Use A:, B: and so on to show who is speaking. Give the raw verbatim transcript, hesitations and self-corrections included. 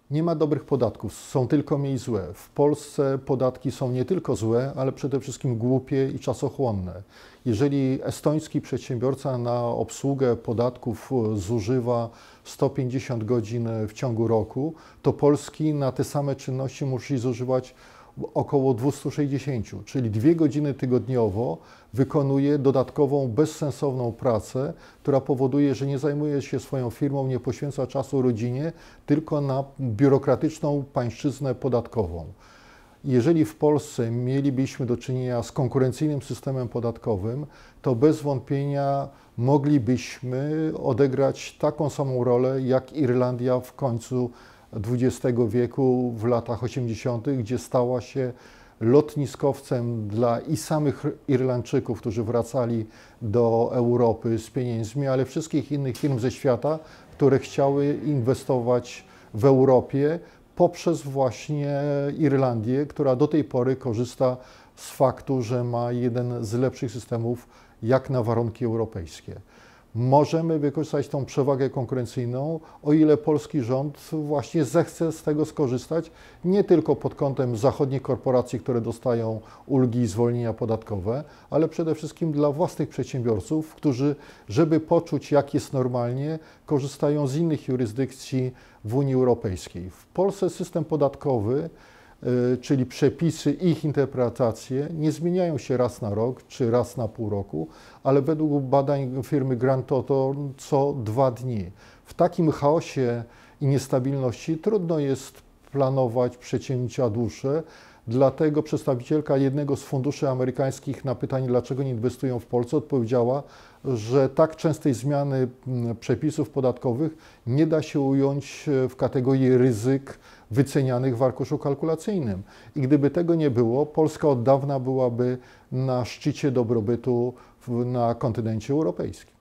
A: Nie ma dobrych podatków, są tylko mniej złe. W Polsce podatki są nie tylko złe, ale przede wszystkim głupie i czasochłonne. Jeżeli estoński przedsiębiorca na obsługę podatków zużywa sto pięćdziesiąt godzin w ciągu roku, to polski na te same czynności musi zużywać około dwieście sześćdziesiąt, czyli dwie godziny tygodniowo wykonuje dodatkową, bezsensowną pracę, która powoduje, że nie zajmuje się swoją firmą, nie poświęca czasu rodzinie, tylko na biurokratyczną pańszczyznę podatkową. Jeżeli w Polsce mielibyśmy do czynienia z konkurencyjnym systemem podatkowym, to bez wątpienia moglibyśmy odegrać taką samą rolę jak Irlandia w końcu dwudziestego wieku, w latach osiemdziesiątych, gdzie stała się lotniskowcem dla i samych Irlandczyków, którzy wracali do Europy z pieniędzmi, ale wszystkich innych firm ze świata, które chciały inwestować w Europie poprzez właśnie Irlandię, która do tej pory korzysta z faktu, że ma jeden z lepszych systemów jak na warunki europejskie. Możemy wykorzystać tą przewagę konkurencyjną, o ile polski rząd właśnie zechce z tego skorzystać, nie tylko pod kątem zachodnich korporacji, które dostają ulgi i zwolnienia podatkowe, ale przede wszystkim dla własnych przedsiębiorców, którzy, żeby poczuć, jak jest normalnie, korzystają z innych jurysdykcji w Unii Europejskiej. W Polsce system podatkowy, czyli przepisy i ich interpretacje nie zmieniają się raz na rok czy raz na pół roku, ale według badań firmy Grant Thornton co dwa dni. W takim chaosie i niestabilności trudno jest planować przedsięwzięcia dłuższe, dlatego przedstawicielka jednego z funduszy amerykańskich na pytanie, dlaczego nie inwestują w Polsce, odpowiedziała, że tak częstej zmiany przepisów podatkowych nie da się ująć w kategorii ryzyk wycenianych w arkuszu kalkulacyjnym. I gdyby tego nie było, Polska od dawna byłaby na szczycie dobrobytu na kontynencie europejskim.